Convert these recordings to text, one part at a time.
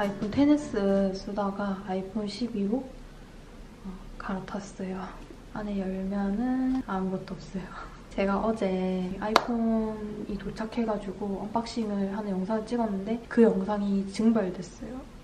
아이폰 XS 쓰다가 아이폰 12로 갈아탔어요. 안에 열면은 아무것도 없어요. 제가 어제 아이폰이 도착해가지고 언박싱을 하는 영상을 찍었는데 그 영상이 증발됐어요.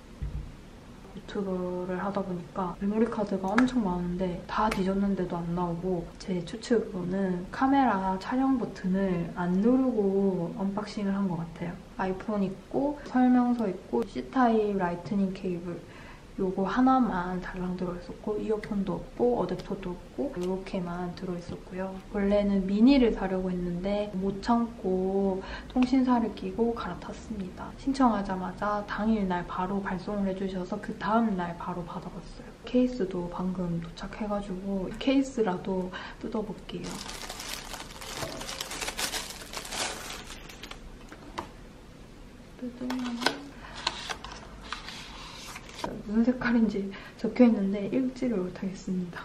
유튜브를 하다 보니까 메모리 카드가 엄청 많은데 다 뒤졌는데도 안 나오고, 제 추측으로는 카메라 촬영 버튼을 안 누르고 언박싱을 한 것 같아요. 아이폰 있고 설명서 있고 C타입 라이트닝 케이블 요거 하나만 달랑 들어있었고, 이어폰도 없고 어댑터도 없고 이렇게만 들어있었고요. 원래는 미니를 사려고 했는데 못 참고 통신사를 끼고 갈아탔습니다. 신청하자마자 당일날 바로 발송을 해주셔서 그 다음날 바로 받아봤어요. 케이스도 방금 도착해가지고 케이스라도 뜯어볼게요. 뜯으면 무슨 색깔인지 적혀있는데 읽지를 못하겠습니다.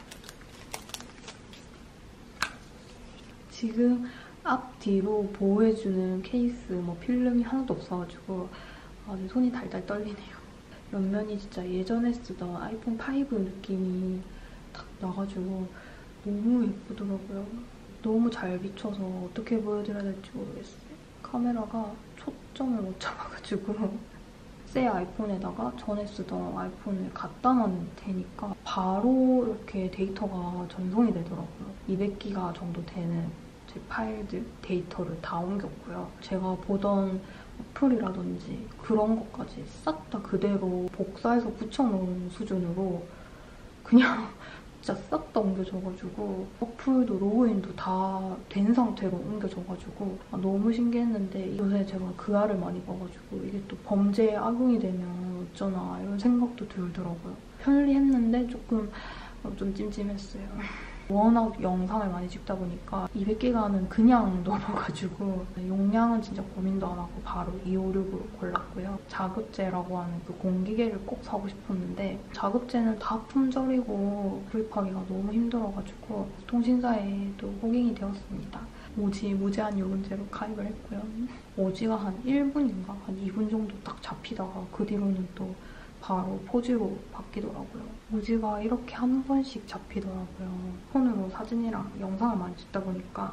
지금 앞뒤로 보호해주는 케이스 필름이 하나도 없어가지고 아주 손이 달달 떨리네요. 옆면이 진짜 예전에 쓰던 아이폰 5 느낌이 딱 나가지고 너무 예쁘더라고요. 너무 잘 비춰서 어떻게 보여드려야 될지 모르겠어요. 카메라가 초점을 못 잡아가지고 새 아이폰에다가 전에 쓰던 아이폰을 갖다 놔도 되니까 바로 이렇게 데이터가 전송이 되더라고요. 200기가 정도 되는 제 파일들, 데이터를 다 옮겼고요. 제가 보던 어플이라든지 그런 것까지 싹 다 그대로 복사해서 붙여놓은 수준으로 그냥 진짜 싹 다 옮겨져가지고, 어플도 로그인도 다 된 상태로 옮겨져가지고 너무 신기했는데, 요새 제가 그 알을 많이 봐가지고 이게 또 범죄에 악용이 되면 어쩌나 이런 생각도 들더라고요. 편리했는데 조금 좀 찜찜했어요. 워낙 영상을 많이 찍다 보니까 200기가는 그냥 넘어가지고 용량은 진짜 고민도 안 하고 바로 256으로 골랐고요. 자급제라고 하는 그 공기계를 꼭 사고 싶었는데 자급제는 다 품절이고 구입하기가 너무 힘들어가지고 통신사에도 호갱이 되었습니다. 오지 무제한 요금제로 가입을 했고요. 오지가 한 1분인가 한 2분 정도 딱 잡히다가 그 뒤로는 또 바로 4G로 바뀌더라고요. 오지가 이렇게 한 번씩 잡히더라고요. 폰으로 사진이랑 영상을 많이 찍다 보니까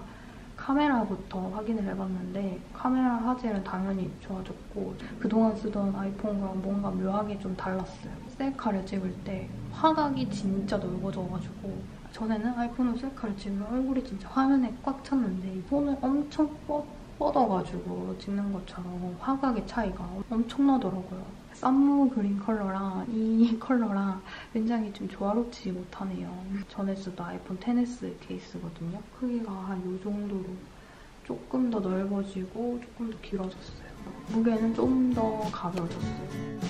카메라부터 확인을 해봤는데 카메라 화질은 당연히 좋아졌고, 그동안 쓰던 아이폰과 뭔가 묘하게 좀 달랐어요. 셀카를 찍을 때 화각이 진짜 넓어져가지고, 전에는 아이폰으로 셀카를 찍으면 얼굴이 진짜 화면에 꽉 찼는데 손을 엄청 뻗어가지고 찍는 것처럼 화각의 차이가 엄청나더라고요. 썸무 그린 컬러랑 이 컬러랑 굉장히 좀 조화롭지 못하네요. 전에 쓰던 아이폰 XS 케이스거든요. 크기가 한 이 정도로 조금 더 넓어지고 조금 더 길어졌어요. 무게는 좀 더 가벼워졌어요.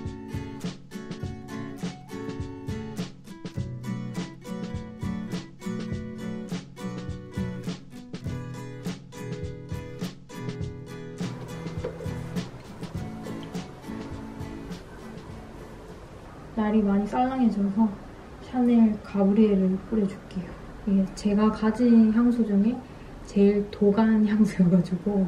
날이 많이 쌀랑해져서 샤넬 가브리엘을 뿌려줄게요. 이게 제가 가진 향수 중에 제일 도간 향수여가지고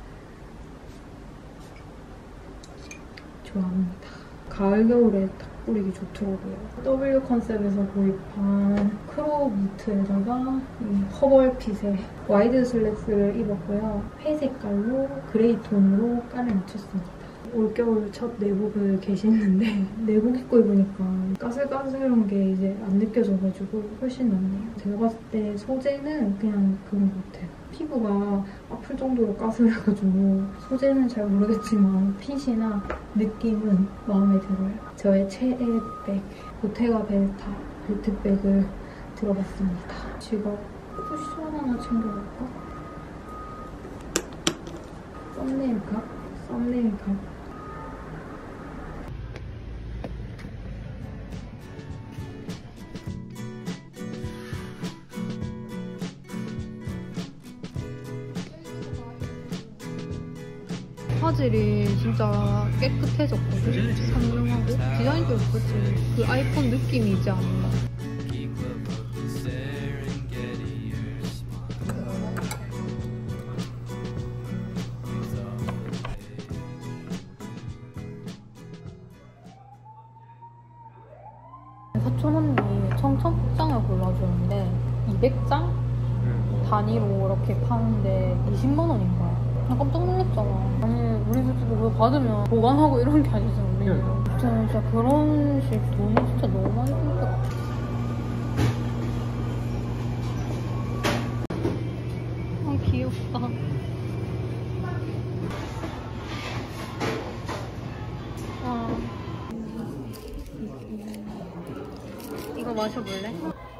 좋아합니다. 가을, 겨울에 딱 뿌리기 좋더라고요. W 컨셉에서 구입한 크로무트에다가 이 허벌핏의 와이드 슬랙스를 입었고요. 회색깔로 그레이 톤으로 깐을 맞췄습니다. 올겨울 첫 내복을 계시는데 내복 입고 입으니까 까슬까슬한 게 이제 안 느껴져가지고 훨씬 낫네요. 제가 봤을 때 소재는 그냥 그런 것 같아요. 피부가 아플 정도로 까슬해가지고 소재는 잘 모르겠지만 핏이나 느낌은 마음에 들어요. 저의 최애 백, 보테가 벨타 벨트백을 들어봤습니다. 지갑 쿠션 하나 챙겨볼까? 썸네일 값? 썸네일 값. 화질이 진짜 깨끗해졌거든? 선명하고 디자인도 예쁘지. 그 아이폰 느낌이지 않나. 사촌 언니 청첩장을 골라주는데 200장 단위로 이렇게 파는데 20만 원인 거야. 나 깜짝 놀랐잖아. 아니 우리 집도 그거 받으면 보관하고 이런 게 아니잖아. 우리는. 진짜 결혼식 돈이 진짜 너무 많이 들 것 같아. 아 귀엽다. 아. 이거 마셔볼래?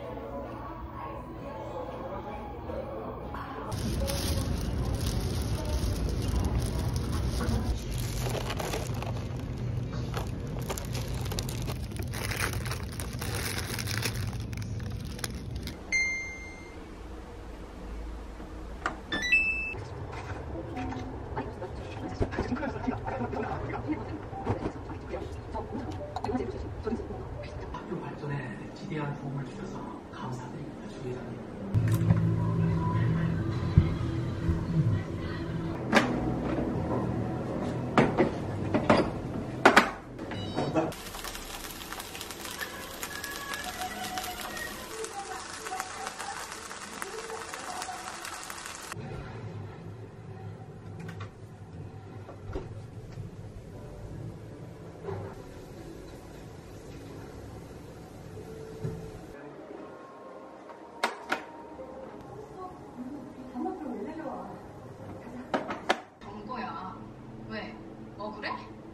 학교 발전에 지대한 도움을 주셔서 감사드립니다, 주회장님. 정거야. 왜? 억울해?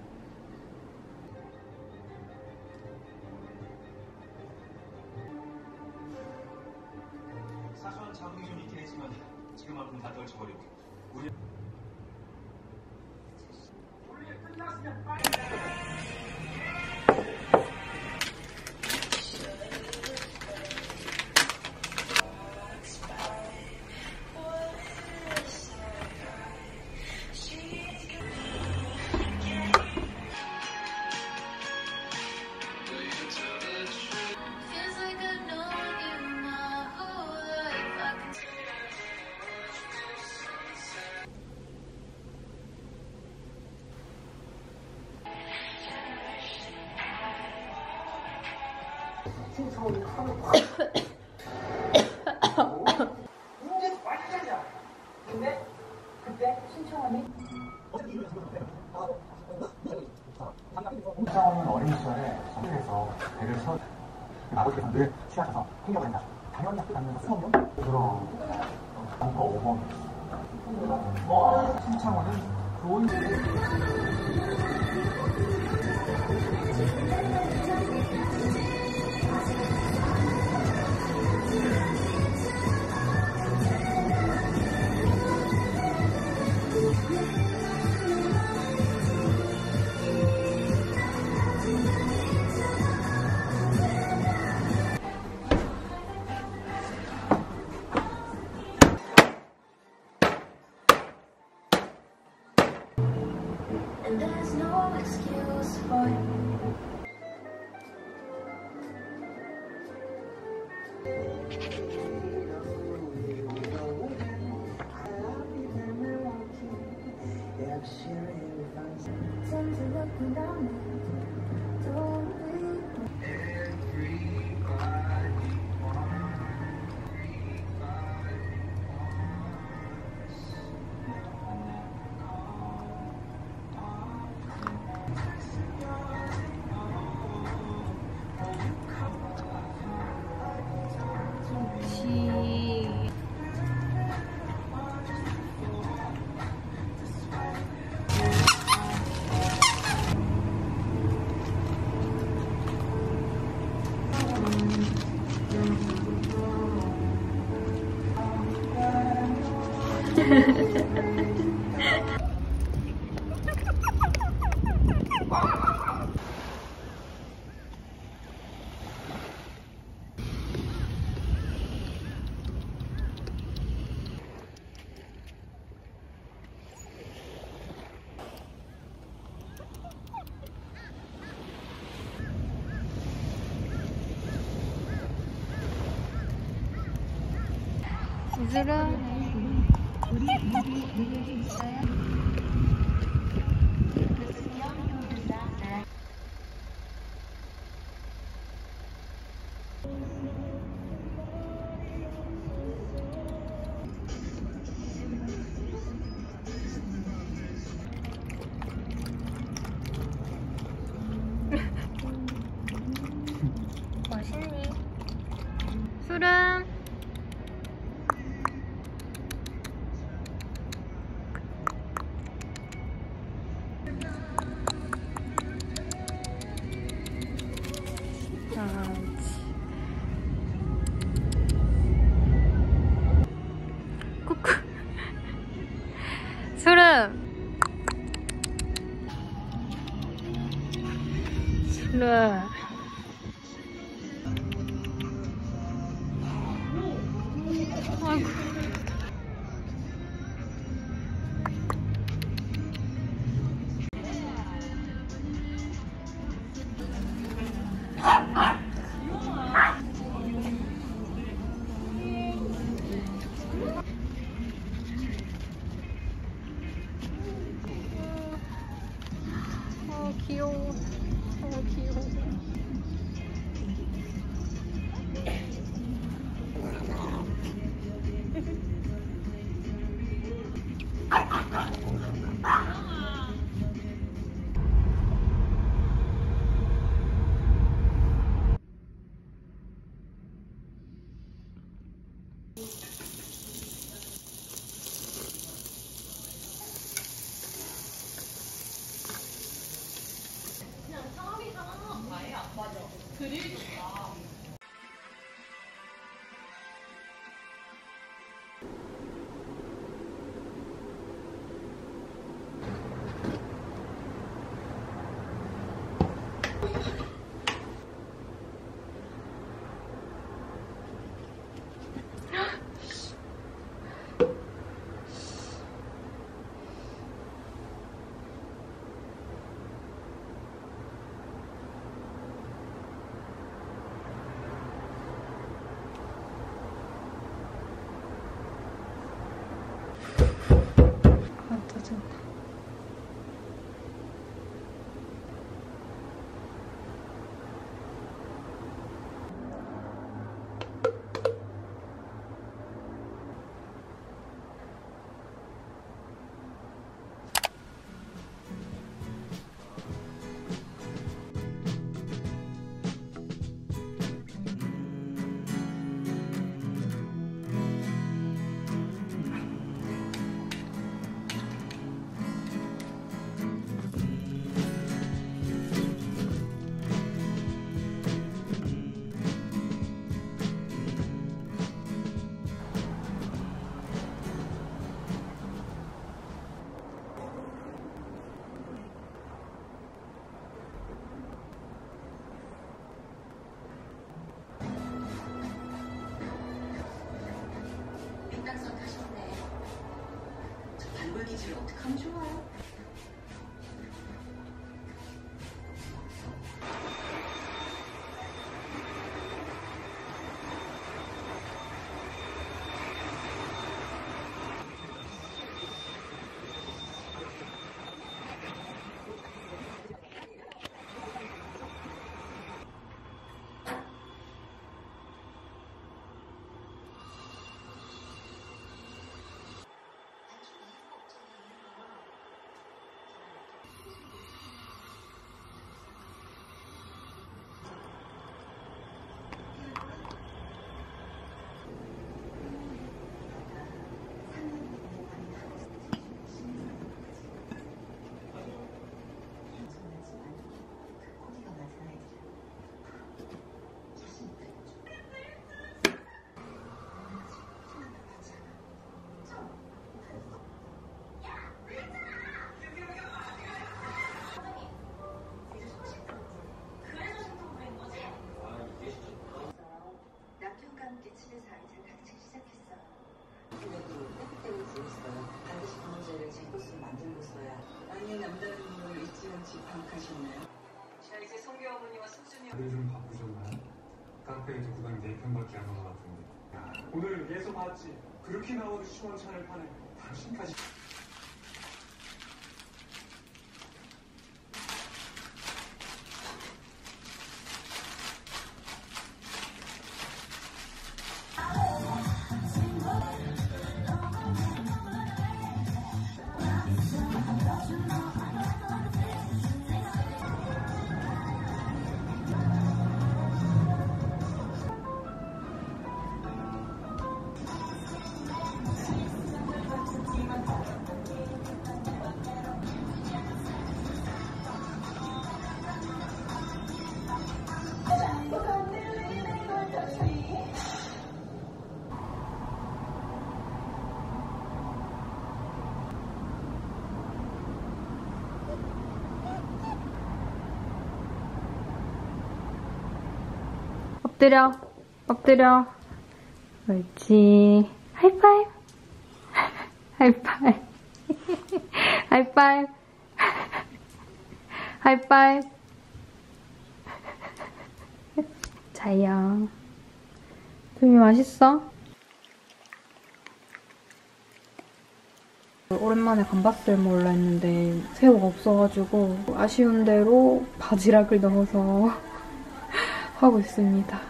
사소한 자국이 좀 있긴 했지만 지금만큼 다 떨쳐버리고 우리 끝났으면 빨리 신청하는 어린 시절에 성에서 배를 서 아버지께서 늘 취하셔서 행격을 한다. 당연히 학교 다니는 거 수업은 그럼 더 5번. 신청원은 좋은 And there's no excuse for tend to look down there. Don't we? 맛있니? 술은? 쿠쿠. 술은? 술은? 아이고. 귀여워. 귀여워. 짜증나. 횡단선 타셨네. 저 단골 기질 어떡하면 좋아요? 남편과 함께 집에서 아이들 가르치기 시작했어요. 그래도 때때로 재밌어요. 반드시 문제를 제 것으로 만들고서야. 아니 남다른 분을 일찌감치 방학하셨나요? 자 이제 성규 어머니와 숙준이 다들 좀 바쁘셨나요? 카페에 두고간 4편밖에 안 온 것 같은데. 오늘 예서 봤지? 그렇게 나와도 시원찮을 판에 당신까지. 엎드려. 엎드려. 옳지. 하이파이브. 하이파이브. 하이파이브. 하이파이브. 자요. 도미 맛있어? 오랜만에 감바스를 먹으려 했는데 새우가 없어가지고 아쉬운 대로 바지락을 넣어서 하고 있습니다.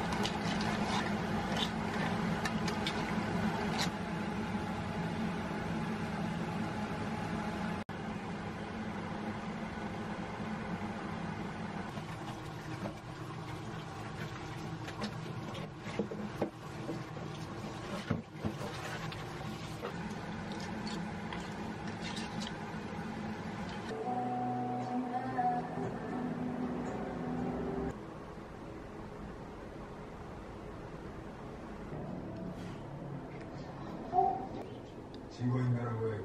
증거인멸한 거야, 이걸.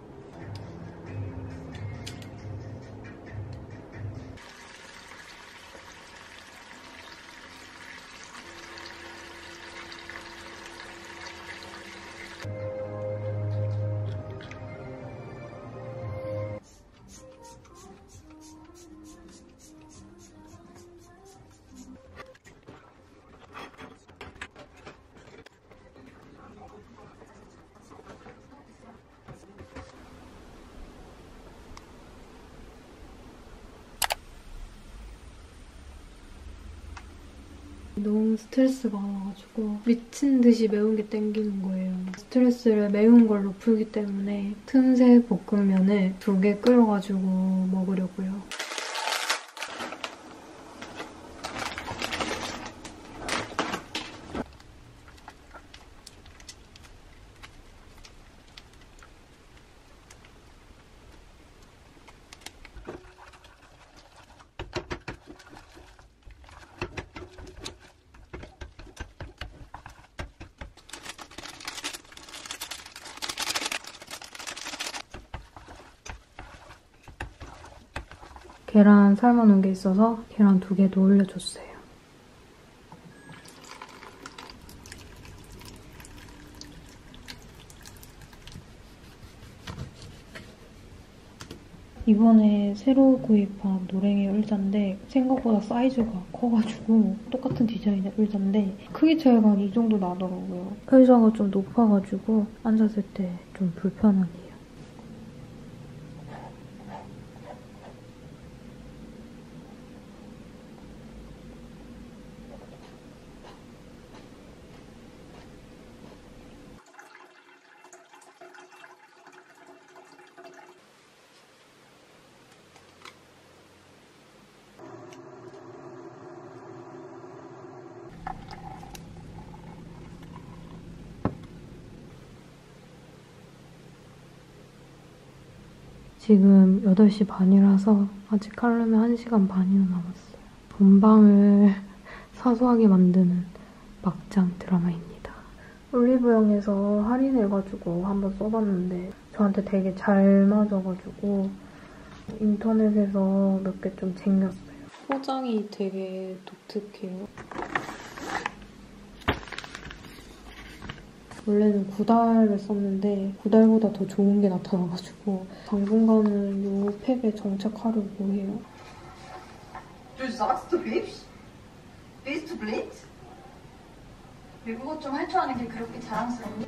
너무 스트레스가 많아가지고 미친 듯이 매운 게 땡기는 거예요. 스트레스를 매운 걸로 풀기 때문에 틈새 볶음면을 2개 끓여가지고 먹으려고요. 계란 삶아놓은 게 있어서 계란 2개도 올려줬어요. 이번에 새로 구입한 노랭이 의자인데 생각보다 사이즈가 커가지고 똑같은 디자인의 의자인데 크기 차이가 이 정도 나더라고요. 의자가 좀 높아가지고 앉았을 때 좀 불편하네요. 지금 8시 반이라서 아직 하려면 1시간 반이나 남았어요. 본방을 사소하게 만드는 막장 드라마입니다. 올리브영에서 할인해가지고 한번 써봤는데 저한테 되게 잘 맞아가지고 인터넷에서 몇 개 좀 챙겼어요. 포장이 되게 독특해요. 원래는 9달을 썼는데 9달보다 더 좋은 게 나타나가지고 당분간은 이 팩에 정착하려고 해요. Du sagst, du hübsch? Bist du blind? 외국어 좀 할 줄 아는 게 그렇게 자랑스럽니?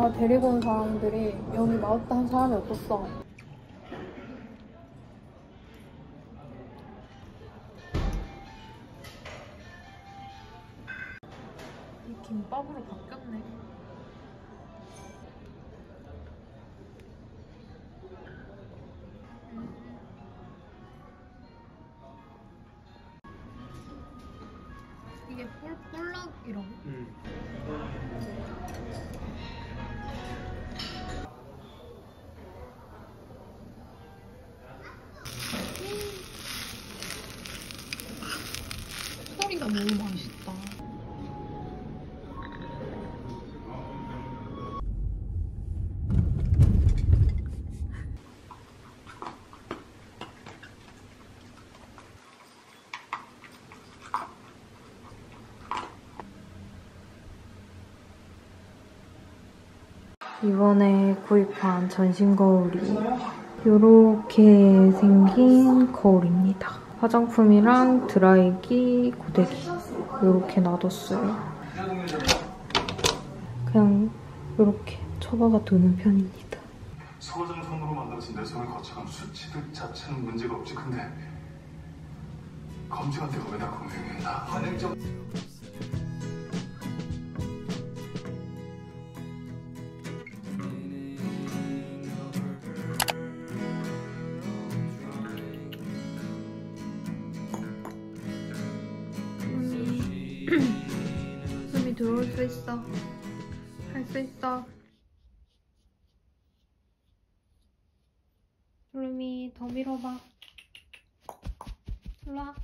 내가 데리고 온 사람들이 여기 맛없다 한 사람이 없었어. 이 김밥으로 바뀌었네. 이게 볼락이라고? 소리가 너무 맛있다. 이번에 구입한 전신 거울이 이렇게 생긴 거울입니다. 화장품이랑 드라이기, 고데기 이렇게 놔뒀어요. 그냥 이렇게 처박아 두는 편입니다. 소장 손으로 만들어진 내 손을 거쳐간 수치들 자체는 문제가 없지. 근데 검지가 내가 왜 다 공명했나? 관행적 숨이 들어올 수 있어. 할 수 있어. 루미 더 밀어봐. 일로 와.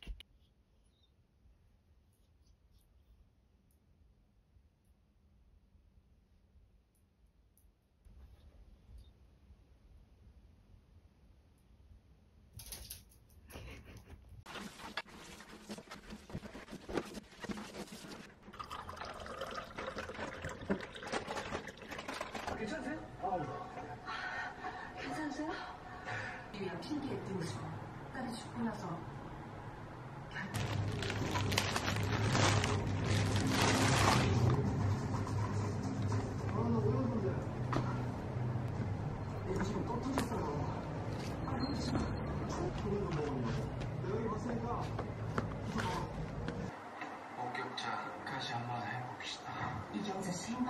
괜찮으세요? 괜찮으세요? 그냥 핑계 대우시고 딸이 죽고 나서 목격자까지 한번 해봅시다. 이경자 씨 행방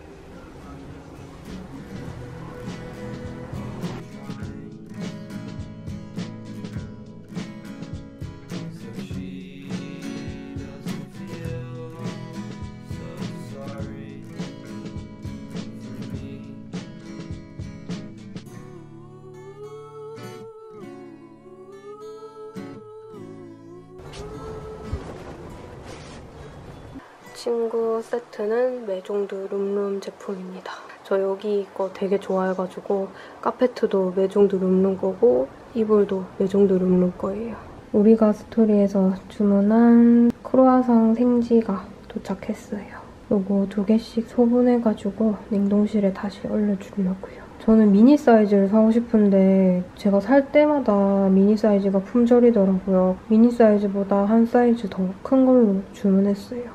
친구 세트는 메종드 룸룸 제품입니다. 저 여기 거 되게 좋아해가지고 카페트도 메종드 룸룸 거고 이불도 메종드 룸룸 거예요. 우리가 스토리에서 주문한 크루아상 생지가 도착했어요. 요거 2개씩 소분해가지고 냉동실에 다시 얼려주려고요. 저는 미니 사이즈를 사고 싶은데 제가 살 때마다 미니 사이즈가 품절이더라고요. 미니 사이즈보다 한 사이즈 더 큰 걸로 주문했어요.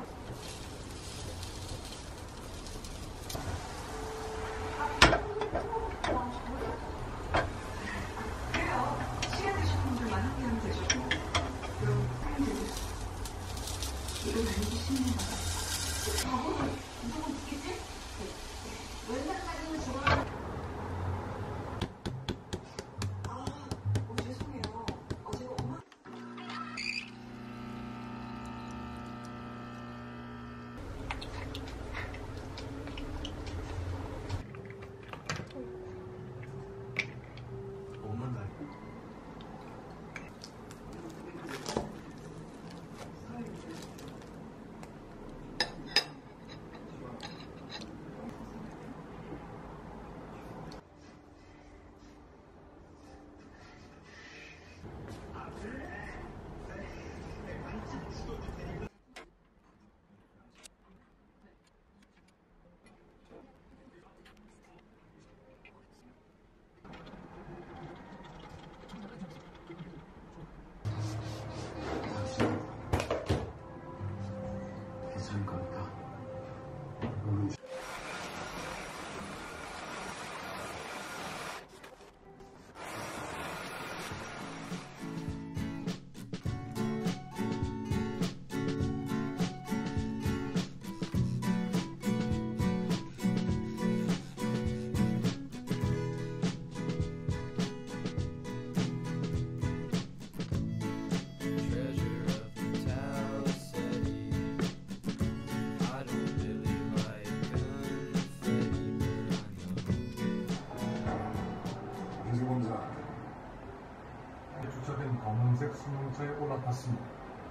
않습니다.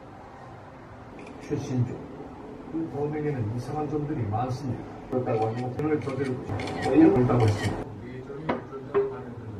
최신종, 그 범행에는 이상한 점들이 많습니다. 그렇다고 하면 오늘 저지르고 내일 본다고 했습니다. 예전이 전장을 가는데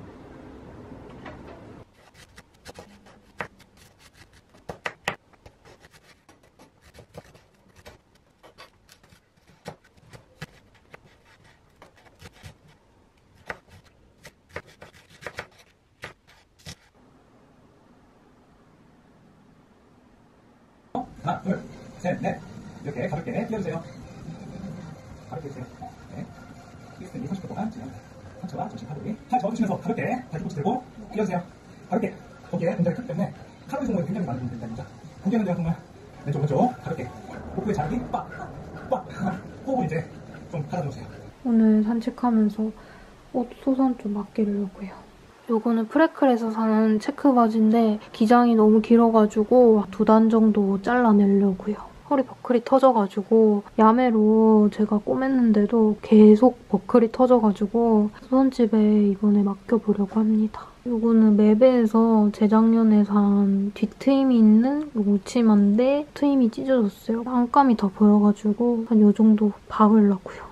하나, 둘, 셋, 넷. 이렇게 가볍게 뛰어주세요. 가볍게 해주세요. 네. 히스테니 30초 동안 지금 상체와 전신 팔을 팔 저어주시면서 가볍게 발 뒤꿈치 들고 뛰어주세요. 가볍게. 거기에 동작이 크기 때문에 칼로리 소모가 굉장히 많은 동작입니다. 공개하는데요, 정말. 왼쪽, 오른쪽. 가볍게. 복부의 자극이 빡, 빡. 호흡을 이제 좀 받아주세요. 오늘 산책하면서 옷 소선 좀 아끼려고요. 요거는 프레클에서 산 체크 바지인데 기장이 너무 길어가지고 2단 정도 잘라내려고요. 허리 버클이 터져가지고 야매로 제가 꼬맸는데도 계속 버클이 터져가지고 수선집에 이번에 맡겨보려고 합니다. 요거는 매베에서 재작년에 산 뒤트임이 있는 요 치마인데 트임이 찢어졌어요. 안감이 다 보여가지고 한 요 정도 박으려고요.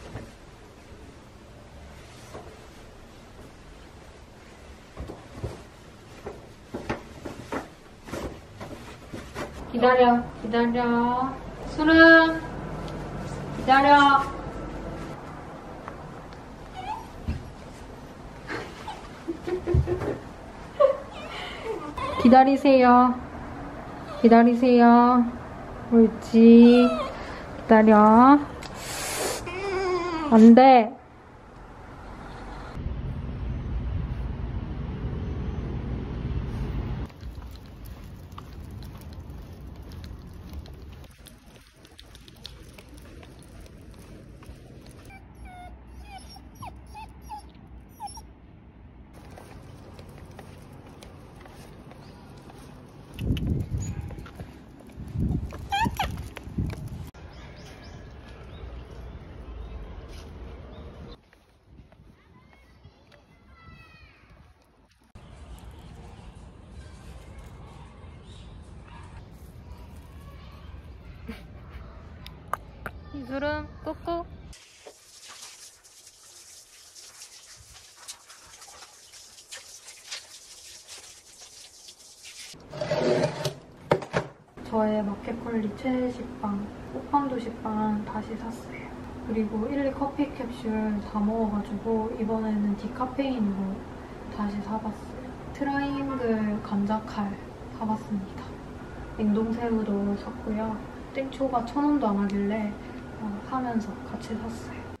기다려, 기다려. 수름, 기다려. 기다리세요. 기다리세요. 옳지. 기다려. 안 돼. 이수름 꾹꾹. 저의 마켓컬리 최애 식빵, 꽃빵도 식빵 다시 샀어요. 그리고 1리 커피 캡슐 다 먹어가지고 이번에는 디카페인으로 다시 사봤어요. 트라이앵글 감자칼 사봤습니다. 냉동새우도 샀고요. 땡초가 1,000원도 안 하길래 사면서 같이 샀어요.